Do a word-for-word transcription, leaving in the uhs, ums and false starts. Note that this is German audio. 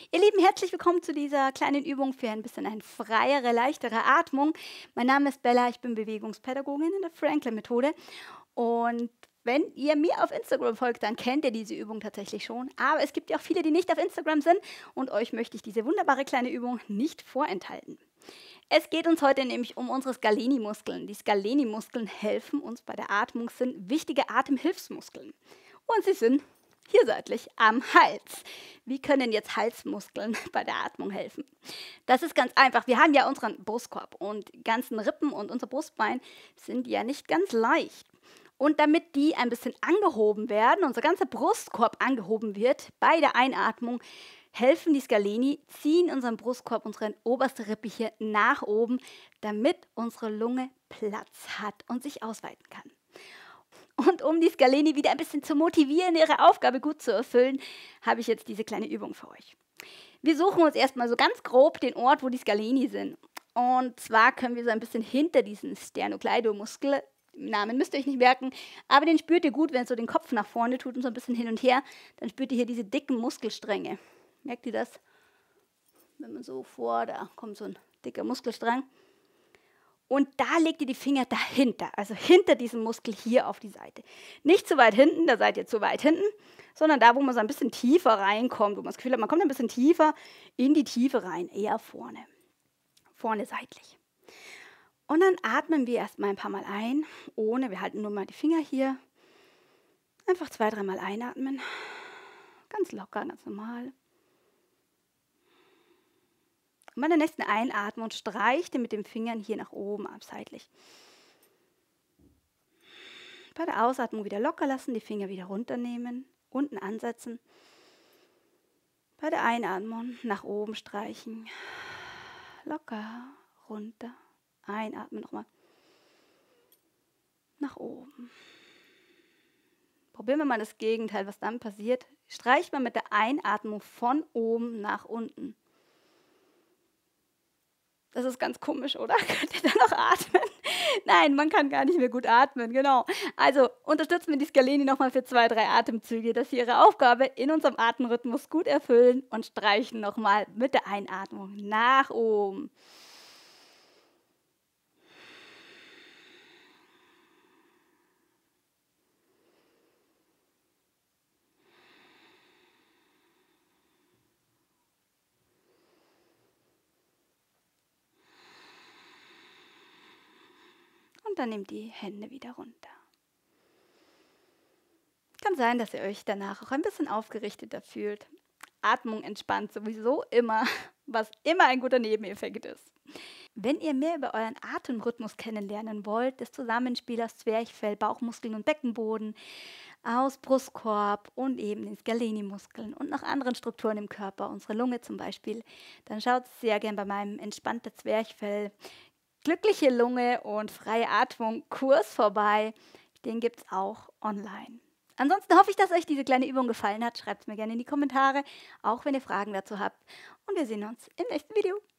Ihr Lieben, herzlich willkommen zu dieser kleinen Übung für ein bisschen eine freiere, leichtere Atmung. Mein Name ist Bella, ich bin Bewegungspädagogin in der Franklin-Methode. Und wenn ihr mir auf Instagram folgt, dann kennt ihr diese Übung tatsächlich schon. Aber es gibt ja auch viele, die nicht auf Instagram sind. Und euch möchte ich diese wunderbare kleine Übung nicht vorenthalten. Es geht uns heute nämlich um unsere Scaleni-Muskeln. Die Scaleni-Muskeln helfen uns bei der Atmung, sind wichtige Atemhilfsmuskeln. Und sie sind hier seitlich am Hals. Wie können jetzt Halsmuskeln bei der Atmung helfen? Das ist ganz einfach. Wir haben ja unseren Brustkorb und die ganzen Rippen und unser Brustbein sind ja nicht ganz leicht. Und damit die ein bisschen angehoben werden, unser ganzer Brustkorb angehoben wird bei der Einatmung, helfen die Scaleni, ziehen unseren Brustkorb, unsere oberste Rippe hier nach oben, damit unsere Lunge Platz hat und sich ausweiten kann. Und um die Scaleni wieder ein bisschen zu motivieren, ihre Aufgabe gut zu erfüllen, habe ich jetzt diese kleine Übung für euch. Wir suchen uns erstmal so ganz grob den Ort, wo die Scaleni sind. Und zwar können wir so ein bisschen hinter diesen Sternocleidomuskel, Namen müsst ihr euch nicht merken, aber den spürt ihr gut, wenn es so den Kopf nach vorne tut und so ein bisschen hin und her, dann spürt ihr hier diese dicken Muskelstränge. Merkt ihr das? Wenn man so vor, da kommt so ein dicker Muskelstrang. Und da legt ihr die Finger dahinter, also hinter diesem Muskel hier auf die Seite. Nicht zu weit hinten, da seid ihr zu weit hinten, sondern da, wo man so ein bisschen tiefer reinkommt, wo man das Gefühl hat, man kommt ein bisschen tiefer in die Tiefe rein, eher vorne. Vorne seitlich. Und dann atmen wir erstmal ein paar Mal ein, ohne, wir halten nur mal die Finger hier. Einfach zwei, dreimal einatmen. Ganz locker, ganz normal. Und bei der nächsten Einatmung streicht ihr mit den Fingern hier nach oben ab, seitlich. Bei der Ausatmung wieder locker lassen, die Finger wieder runternehmen, unten ansetzen. Bei der Einatmung nach oben streichen, locker, runter, einatmen nochmal, nach oben. Probieren wir mal das Gegenteil, was dann passiert. Streicht man mit der Einatmung von oben nach unten. Das ist ganz komisch, oder? Könnt ihr da noch atmen? Nein, man kann gar nicht mehr gut atmen, genau. Also unterstützen wir die Scaleni nochmal für zwei, drei Atemzüge, dass sie ihre Aufgabe in unserem Atemrhythmus gut erfüllen und streichen nochmal mit der Einatmung nach oben. Und dann nehmt die Hände wieder runter. Kann sein, dass ihr euch danach auch ein bisschen aufgerichteter fühlt. Atmung entspannt sowieso immer, was immer ein guter Nebeneffekt ist. Wenn ihr mehr über euren Atemrhythmus kennenlernen wollt, das Zusammenspiel aus Zwerchfell, Bauchmuskeln und Beckenboden, aus Brustkorb und eben den Scaleni-Muskeln und noch anderen Strukturen im Körper, unsere Lunge zum Beispiel, dann schaut sehr gern bei meinem entspannter Zwerchfell, glückliche Lunge und freie Atmung Kurs vorbei. Den gibt es auch online. Ansonsten hoffe ich, dass euch diese kleine Übung gefallen hat. Schreibt es mir gerne in die Kommentare, auch wenn ihr Fragen dazu habt. Und wir sehen uns im nächsten Video.